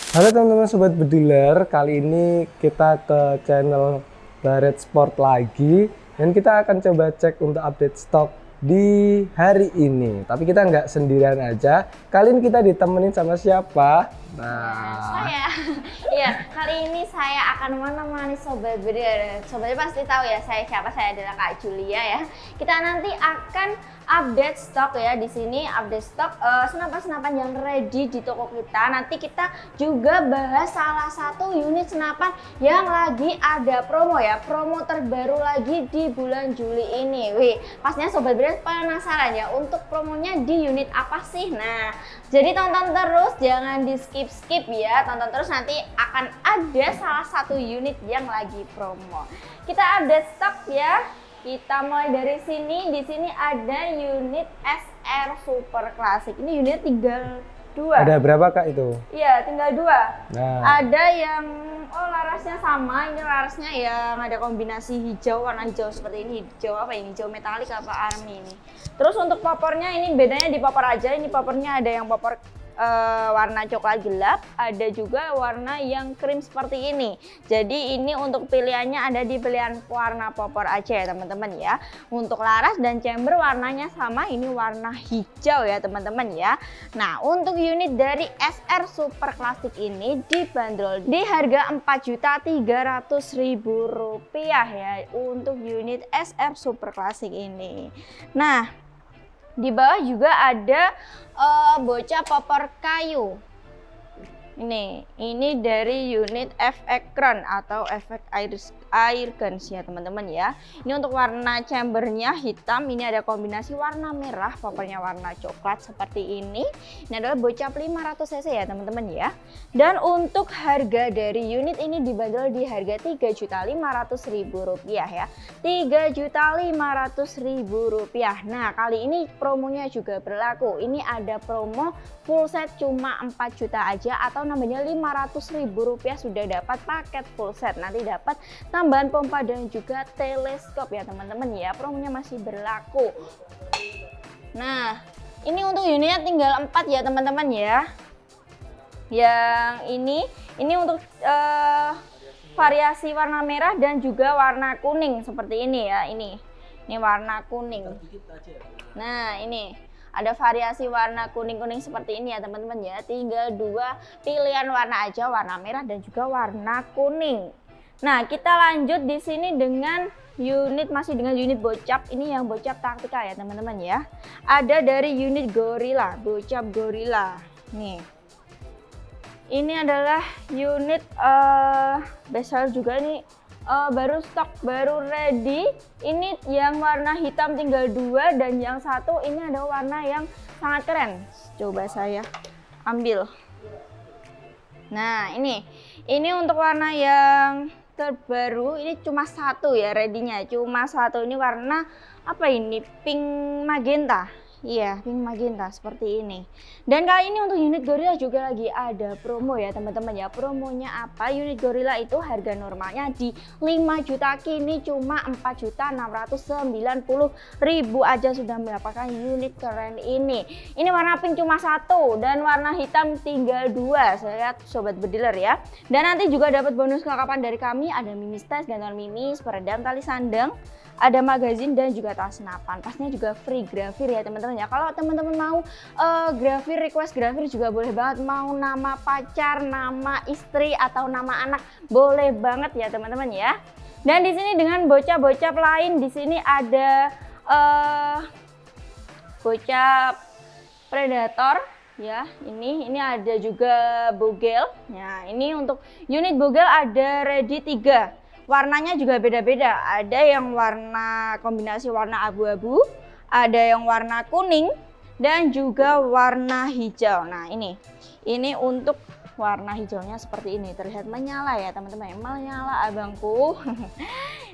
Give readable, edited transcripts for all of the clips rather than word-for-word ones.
Halo teman-teman sobat bediler, kali ini kita ke channel Baret Sport lagi dan kita akan coba cek untuk update stok di hari ini. Tapi kita nggak sendirian aja, kali ini kita ditemenin sama siapa? Saya. Iya, kali ini saya akan menemani sobat bediler. Sobatnya pasti tahu ya saya siapa, saya adalah Kak Julia ya. Kita nanti akan update stok ya di sini, update stok senapan-senapan yang ready di toko kita. Nanti kita juga bahas salah satu unit senapan yang lagi ada promo ya, promo terbaru lagi di bulan Juli ini. Wih, pastinya sobat bediler penasaran ya untuk promonya di unit apa sih? Nah, jadi tonton terus, jangan di skip ya, tonton terus, nanti akan ada salah satu unit yang lagi promo. Kita update stok ya. Kita mulai dari sini. Di sini ada unit SR Super Classic. Ini unit tinggal 2. Ada berapa Kak itu? Iya, tinggal 2. Nah, Ada yang larasnya sama. Ini larasnya yang ada kombinasi hijau, warna hijau seperti ini. Hijau apa ini? Hijau metalik apa army ini. Terus untuk popornya ini bedanya di popor aja. Ini popornya ada yang popor warna coklat gelap, ada juga warna yang krim seperti ini. Jadi ini untuk pilihannya ada di pilihan warna popor aja ya teman-teman ya. Untuk laras dan chamber warnanya sama, ini warna hijau ya teman-teman ya. Nah, untuk unit dari SR Super Classic ini dibanderol di harga Rp4.300.000 ya untuk unit SR Super Classic ini. Nah, di bawah juga ada bocah popor kayu. Ini dari unit efek Crown atau efek air guns ya teman-teman ya. Ini untuk warna chambernya hitam, ini ada kombinasi warna merah, popornya warna coklat seperti ini. Ini adalah bocap 500 cc ya teman-teman ya. Dan untuk harga dari unit ini dibanderol di harga Rp3.500.000 ya. Rp3.500.000. Nah, kali ini promonya juga berlaku. Ini ada promo full set cuma 4 juta aja, atau namanya Rp500.000 sudah dapat paket full set. Nanti dapat tambahan pompa dan juga teleskop ya teman-teman ya. Promonya masih berlaku. Nah, ini untuk unitnya tinggal 4 ya teman-teman ya. Yang ini untuk variasi warna merah dan juga warna kuning seperti ini ya. Ini warna kuning. Nah, ini ada variasi warna kuning-kuning seperti ini ya teman-teman ya. Tinggal 2 pilihan warna aja, warna merah dan juga warna kuning. Nah, kita lanjut di sini dengan masih dengan unit bocap. Ini yang bocap taktikal ya teman-teman ya. Ada dari unit Gorilla, bocap Gorilla. Nih. Ini adalah unit besar juga nih. Baru stok, baru ready. Ini yang warna hitam tinggal 2, dan yang satu ini ada warna yang sangat keren. Coba saya ambil. Nah, ini untuk warna yang terbaru. Ini cuma 1 ya ready-nya, cuma 1. Ini warna apa ini? Pink magenta. Iya, pink magenta seperti ini. Dan kali ini untuk unit Gorilla juga lagi ada promo ya teman-teman ya. Promonya apa? Unit Gorilla itu harga normalnya di 5 juta, kini cuma Rp4.690.000 aja sudah mendapatkan unit keren ini. Ini warna pink cuma 1 dan warna hitam tinggal 2. Saya lihat sobat bediler ya. Dan nanti juga dapat bonus kelengkapan dari kami, ada mini stas, gantungan mini, peredam tali sandang, ada magazin dan juga tas senapan. Pastinya juga free grafir ya teman-teman ya. Kalau teman-teman mau grafir, request grafir juga boleh banget. Mau nama pacar, nama istri atau nama anak, boleh banget ya teman-teman ya. Dan di sini dengan bocap-bocap lain, di sini ada bocap predator ya. Ini ada juga bogel. Nah, ini untuk unit bogel ada ready 3. Warnanya juga beda-beda, ada yang warna kombinasi warna abu-abu, ada yang warna kuning, dan juga warna hijau. Nah, ini untuk warna hijaunya seperti ini, terlihat menyala ya teman-teman, menyala abangku.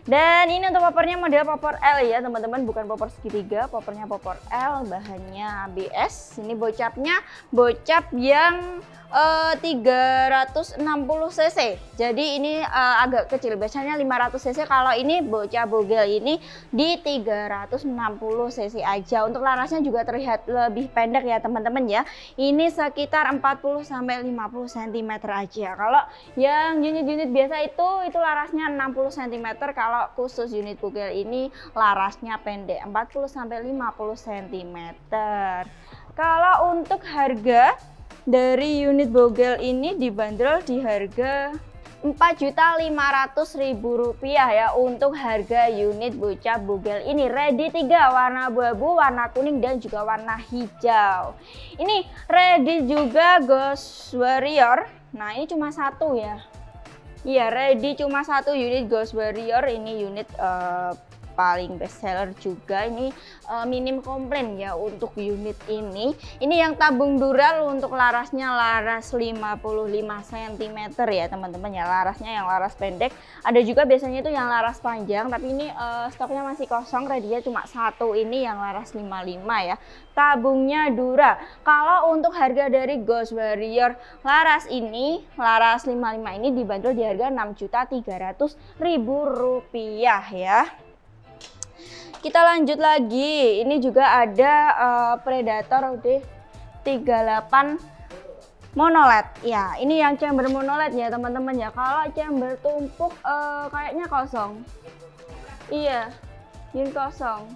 Dan ini untuk popornya model popor L ya teman-teman, bukan popor segitiga, popornya popor L, bahannya ABS. Ini bocapnya bocap yang 360 cc. Jadi ini agak kecil, biasanya 500 cc. Kalau ini bocap bogel ini di 360 cc aja. Untuk larasnya juga terlihat lebih pendek ya teman-teman ya. Ini sekitar 40 sampai 50 cm aja. Kalau yang unit-unit biasa itu larasnya 60 cm. Kalau khusus unit bogel ini larasnya pendek 40 sampai 50 cm. Kalau untuk harga dari unit bogel ini dibanderol di harga Rp4.500.000 ya untuk harga unit bocap bogel ini. Ready 3 warna abu-abu, warna kuning dan juga warna hijau. Ini ready juga Ghost Warrior. Nah ini cuma satu ya. Iya ready cuma satu unit Ghost Warrior. Ini unit paling best seller juga, ini minim komplain ya untuk unit ini. Ini yang tabung dural, untuk larasnya laras 55 cm ya teman-teman ya, larasnya yang laras pendek. Ada juga biasanya itu yang laras panjang, tapi ini stoknya masih kosong, ready cuma satu ini yang laras 55 ya. Tabungnya dura. Kalau untuk harga dari Ghost Warrior laras ini, laras 55 ini dibanderol di harga Rp6.300.000 ya. Kita lanjut lagi, ini juga ada Predator UD38 monoled ya. Ini yang chamber monoled ya teman-teman ya. Kalau chamber tumpuk kayaknya kosong. Iya, ini kosong.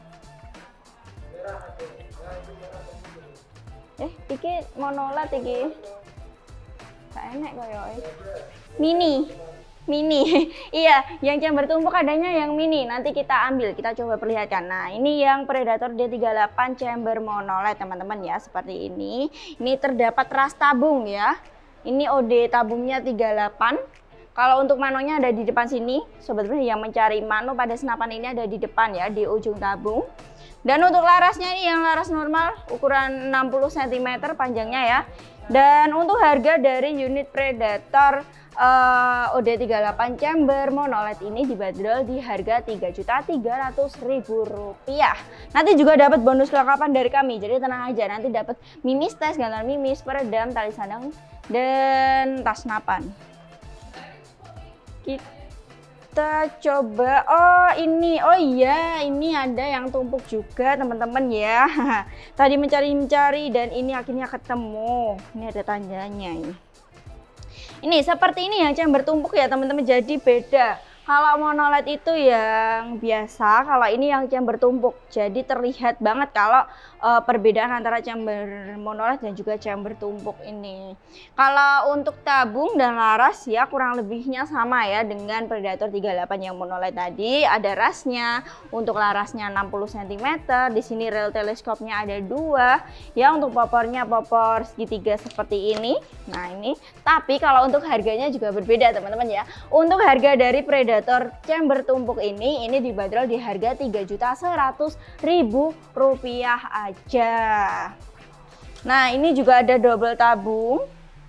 Iki monoled iki. Gak enak koyo. Mini iya, yang chamber tumpuk adanya yang mini, nanti kita ambil, kita coba perlihatkan. Nah ini yang Predator D38 chamber monoled teman-teman ya, seperti ini. Ini terdapat ras tabung ya, ini OD tabungnya 38. Kalau untuk manonya ada di depan sini, sobat bro, yang mencari mano pada senapan ini ada di depan ya, di ujung tabung. Dan untuk larasnya ini yang laras normal, ukuran 60 cm panjangnya ya. Dan untuk harga dari unit Predator OD38 chamber monoled ini dibanderol di harga Rp3.300.000. Nanti juga dapat bonus kelengkapan dari kami, jadi tenang aja, nanti dapat mimis, tes gantungan mimis, peredam, tali sandang, dan tas senapan. Kita coba, oh iya, ini ada yang tumpuk juga teman-teman ya. Tadi mencari dan ini akhirnya ketemu. Ini ada tandanya ini. Ini seperti ini yang chamber tumpuk ya teman-teman, jadi beda. Kalau monoled itu yang biasa, kalau ini yang chamber tumpuk. Jadi terlihat banget kalau perbedaan antara chamber monoled dan juga chamber tumpuk ini. Kalau untuk tabung dan laras ya kurang lebihnya sama ya dengan Predator 38 yang monoled tadi. Ada rasnya, untuk larasnya 60 cm. Di sini rel teleskopnya ada 2. Ya untuk popornya popor segitiga seperti ini. Nah ini, tapi kalau untuk harganya juga berbeda teman-teman ya. Untuk harga dari Predator chamber tumpuk ini dibanderol di harga Rp3.100.000 aja. Nah ini juga ada double tabung.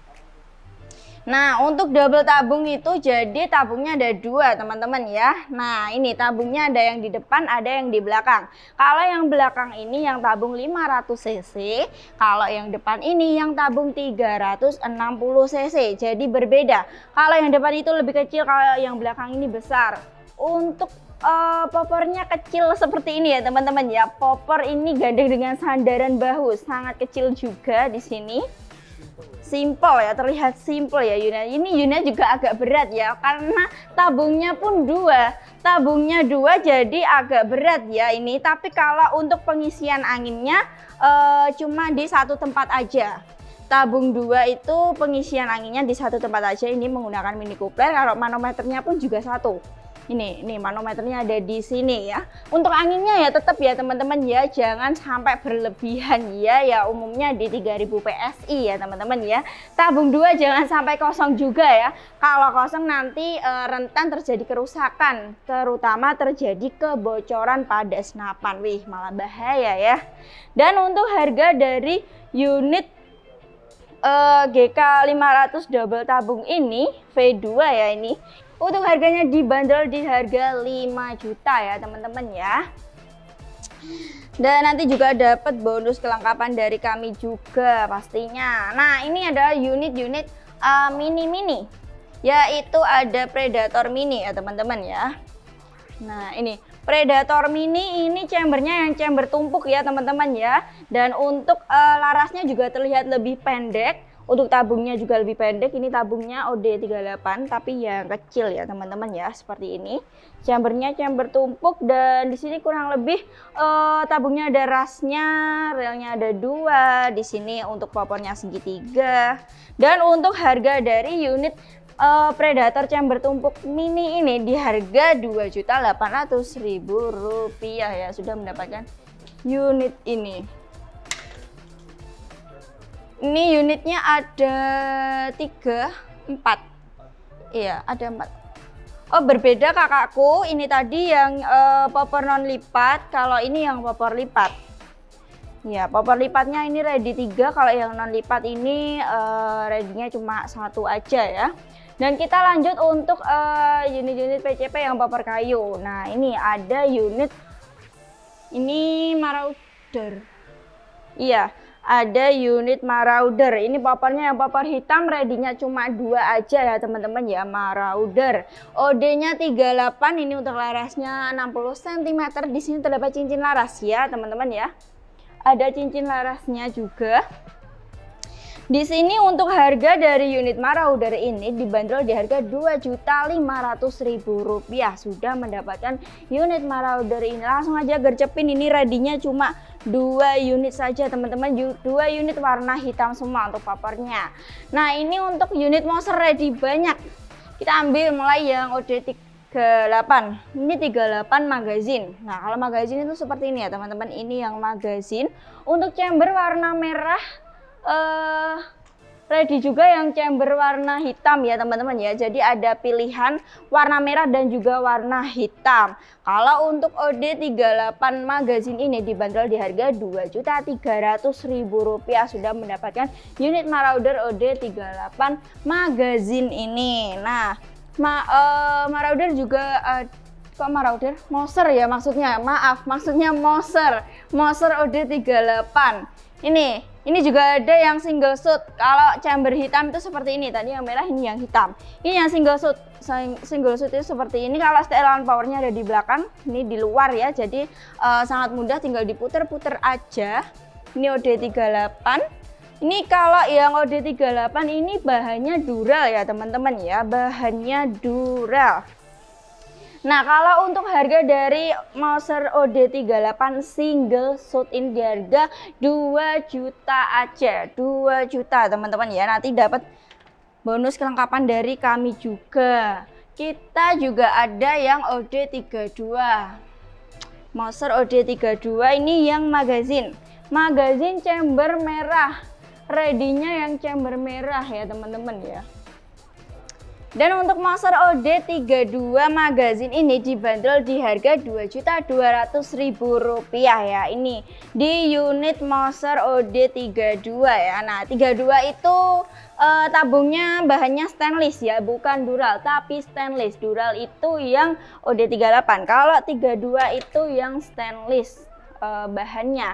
Nah untuk double tabung itu jadi tabungnya ada 2 teman-teman ya. Nah ini tabungnya ada yang di depan, ada yang di belakang. Kalau yang belakang ini yang tabung 500 cc, kalau yang depan ini yang tabung 360 cc. Jadi berbeda. Kalau yang depan itu lebih kecil, kalau yang belakang ini besar. Untuk popornya kecil seperti ini ya teman-teman ya. Popor ini gandeng dengan sandaran bahu, sangat kecil juga di sini. Simple ya, terlihat simple ya unit. Ini unit juga agak berat ya, karena tabungnya pun 2. Tabungnya 2 jadi agak berat ya ini. Tapi kalau untuk pengisian anginnya cuma di satu tempat aja. Tabung 2 itu pengisian anginnya di satu tempat aja. Ini menggunakan mini coupler. Kalau manometernya pun juga satu. Ini manometernya ada di sini ya. Untuk anginnya ya tetap ya teman-teman ya, jangan sampai berlebihan ya umumnya di 3000 PSI ya teman-teman ya. Tabung 2 jangan sampai kosong juga ya. Kalau kosong nanti rentan terjadi kerusakan, terutama terjadi kebocoran pada senapan. Wih, malah bahaya ya. Dan untuk harga dari unit GK 500 double tabung ini V2 ya, ini Untuk harganya dibanderol di harga 5 juta ya teman-teman ya. Dan nanti juga dapat bonus kelengkapan dari kami juga pastinya. Nah, ini adalah unit-unit mini-mini, yaitu ada Predator mini ya teman-teman ya. Nah, ini Predator mini, ini chambernya yang chamber tumpuk ya teman-teman ya. Dan untuk larasnya juga terlihat lebih pendek. Untuk tabungnya juga lebih pendek. Ini tabungnya OD38 tapi yang kecil ya teman-teman ya, seperti ini. Chambernya chamber tumpuk dan di sini kurang lebih tabungnya ada rasnya, relnya ada 2. Di sini untuk popornya segitiga. Dan untuk harga dari unit Predator chamber tumpuk mini ini di harga Rp2.800.000 ya, sudah mendapatkan unit ini. Ini unitnya ada 3, 4. Iya, ada 4. Oh, berbeda kakakku. Ini tadi yang popor non lipat, kalau ini yang popor lipat. Ya, popor lipatnya ini ready 3, kalau yang non lipat ini ready-nya cuma 1 aja ya. Dan kita lanjut untuk unit-unit PCP yang popor kayu. Nah, ini ada unit ini Marauder. Iya, ada unit Marauder. Ini popornya yang popor hitam, ready-nya cuma 2 aja ya teman-teman ya, Marauder. OD-nya 38, ini untuk larasnya 60 cm. Di sini terdapat cincin laras ya teman-teman ya. Ada cincin larasnya juga. Di sini untuk harga dari unit Marauder ini dibanderol di harga Rp2.500.000. Sudah mendapatkan unit Marauder ini. Langsung aja gercepin, ini ready-nya cuma 2 unit saja teman-teman. 2 unit warna hitam semua untuk popornya. Nah, ini untuk unit monster ready banyak. Kita ambil mulai yang OD38. Ini 38 magazin. Nah, kalau magazin itu seperti ini ya teman-teman. Ini yang magazin. Untuk chamber warna merah ready juga yang chamber warna hitam ya teman-teman ya. Jadi ada pilihan warna merah dan juga warna hitam. Kalau untuk OD38 magazin ini dibanderol di harga Rp2.300.000. Sudah mendapatkan unit Marauder OD38 magazin ini. Nah, Marauder juga kok Marauder? Monster ya maksudnya. Maaf, maksudnya Monster OD38. Ini juga ada yang single shoot. Kalau chamber hitam itu seperti ini. Tadi yang merah, ini yang hitam. Ini yang single shoot. Single shoot itu seperti ini. Kalau setelan powernya ada di belakang, ini di luar ya. Jadi sangat mudah, tinggal diputer-puter aja. Ini OD38. Ini kalau yang OD38 ini bahannya dural ya teman-teman ya. Bahannya dural. Nah, kalau untuk harga dari Monster OD38 single shoot ini di harga 2 juta aja. 2 juta teman-teman ya. Nanti dapat bonus kelengkapan dari kami juga. Kita juga ada yang OD32. Monster OD32 ini yang magazin. Magazin chamber merah. Ready-nya yang chamber merah ya teman-teman ya. Dan untuk Monster OD32 magazin ini dibanderol di harga Rp2.200.000 ya. Ini di unit Monster OD32 ya. Nah, 32 itu tabungnya bahannya stainless ya, bukan dural tapi stainless. Dural itu yang OD38. Kalau 32 itu yang stainless bahannya.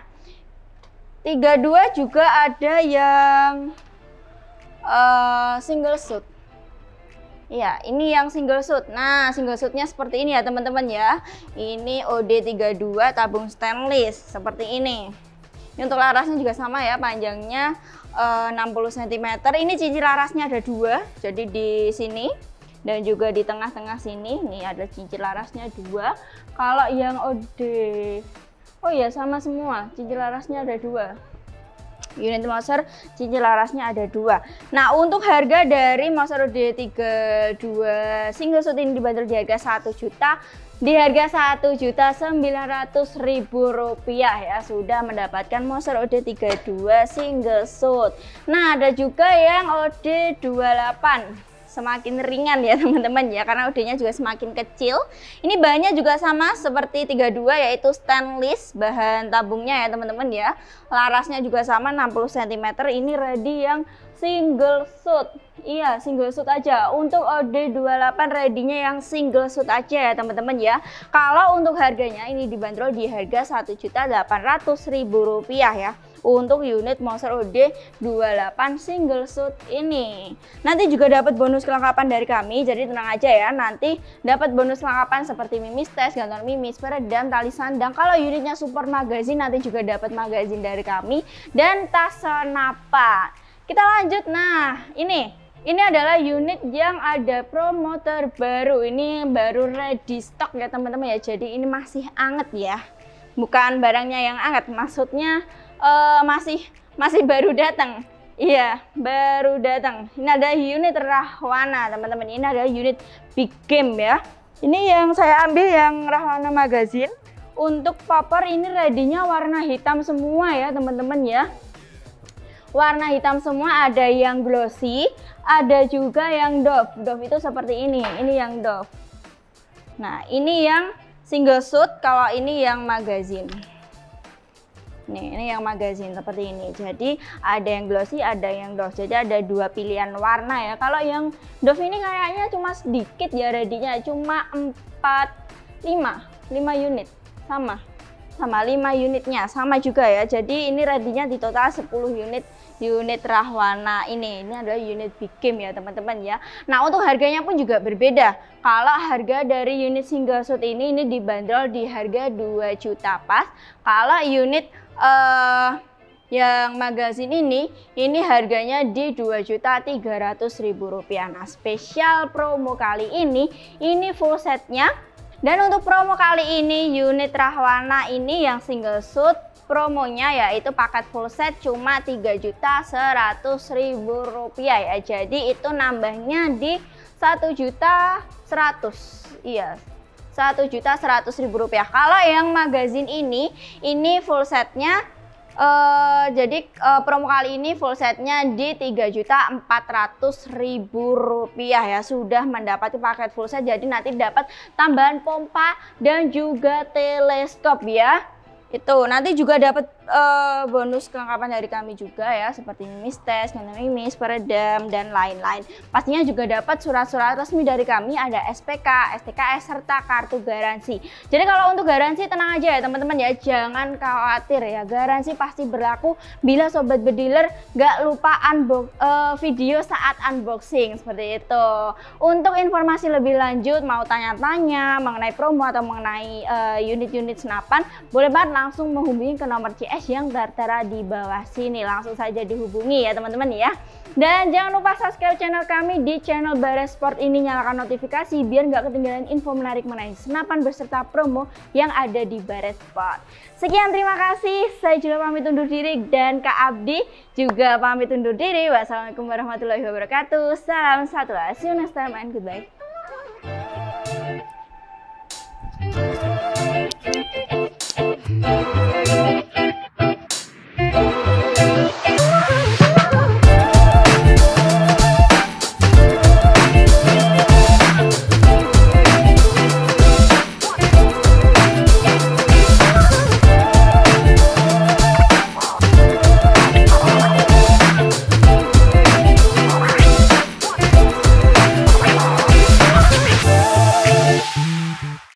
32 juga ada yang single shoot. Ya, ini yang single shoot. Nah, single shootnya seperti ini ya teman-teman ya. Ini OD32 tabung stainless seperti ini. Ini untuk larasnya juga sama ya, panjangnya 60 cm. Ini cincin larasnya ada 2, jadi di sini dan juga di tengah-tengah sini. Nih ada cincin larasnya 2. Kalau yang OD, oh ya sama semua, cincin larasnya ada 2. Unit Monster cincin larasnya ada 2. Nah, untuk harga dari Monster OD32 single shoot ini dibanderol di harga 1 juta. Di harga Rp1.900.000 ya, sudah mendapatkan Monster OD32 single shoot. Nah, ada juga yang OD28. Semakin ringan ya teman-teman ya, karena OD-nya juga semakin kecil. Ini bahannya juga sama seperti 32, yaitu stainless bahan tabungnya ya teman-teman ya. Larasnya juga sama 60 cm. Ini ready yang single shoot. Iya, single shoot aja. Untuk OD28 ready-nya yang single shoot aja ya teman-teman ya. Kalau untuk harganya ini dibanderol di harga Rp1.800.000 ya. Untuk unit Monster OD28 single shoot ini. Nanti juga dapat bonus kelengkapan dari kami, jadi tenang aja ya. Nanti dapat bonus kelengkapan seperti mimis tes, gantungan mimis, peredam, tali sandang. Kalau unitnya support magazine nanti juga dapat magazine dari kami dan tas senapan. Kita lanjut. Nah, ini adalah unit yang ada promo terbaru. Ini baru ready stock ya teman-teman ya. Jadi ini masih anget ya. Bukan barangnya yang anget, maksudnya masih baru datang. Iya, baru datang. Ini ada unit Rahwana teman-teman. Ini ada unit big game ya. Ini yang saya ambil yang Rahwana magazine. Untuk popper ini ready-nya warna hitam semua ya teman-teman ya. Warna hitam semua, ada yang glossy, ada juga yang doff. Doff itu seperti ini yang doff. Nah, ini yang single shoot, kalau ini yang magazine. Ini yang magazine seperti ini. Jadi ada yang glossy, ada yang doff. Jadi ada dua pilihan warna ya. Kalau yang doff ini kayaknya cuma sedikit ya ready-nya, cuma 5 unit. Sama 5 unitnya sama juga ya. Jadi ini ready-nya di total 10 unit Rahwana ini adalah unit big game ya teman-teman ya. Nah, untuk harganya pun juga berbeda. Kalau harga dari unit single shoot ini dibanderol di harga 2 juta pas. Kalau unit yang magazine ini harganya di Rp2.300.000. Nah, spesial promo kali ini full setnya. Dan untuk promo kali ini unit Rahwana ini yang single shoot promonya yaitu paket full set cuma Rp3.100.000 ya. Jadi itu nambahnya di 1.100.000. Iya, Rp1.100.000. Kalau yang magazine ini full setnya jadi promo kali ini full setnya di Rp3.400.000 ya. Sudah mendapati paket full set, jadi nanti dapat tambahan pompa dan juga teleskop ya. Itu nanti juga dapat bonus kelengkapan dari kami juga ya, seperti mimis tes, mimis, peredam dan lain-lain. Pastinya juga dapat surat-surat resmi dari kami, ada SPK, STKS serta kartu garansi. Jadi kalau untuk garansi tenang aja ya teman-teman ya, jangan khawatir ya. Garansi pasti berlaku bila sobat bediler gak lupa video saat unboxing seperti itu. Untuk informasi lebih lanjut, mau tanya-tanya mengenai promo atau mengenai unit-unit senapan, boleh banget langsung menghubungi ke nomor CS yang tertera di bawah sini. Langsung saja dihubungi ya teman-teman ya. Dan jangan lupa subscribe channel kami di channel Barret Sport ini, nyalakan notifikasi biar nggak ketinggalan info menarik mengenai senapan beserta promo yang ada di Barret Sport. Sekian, terima kasih. Saya juga pamit undur diri dan Kak Abdi juga pamit undur diri. Wassalamualaikum warahmatullahi wabarakatuh. Salam satu, see you next time and goodbye.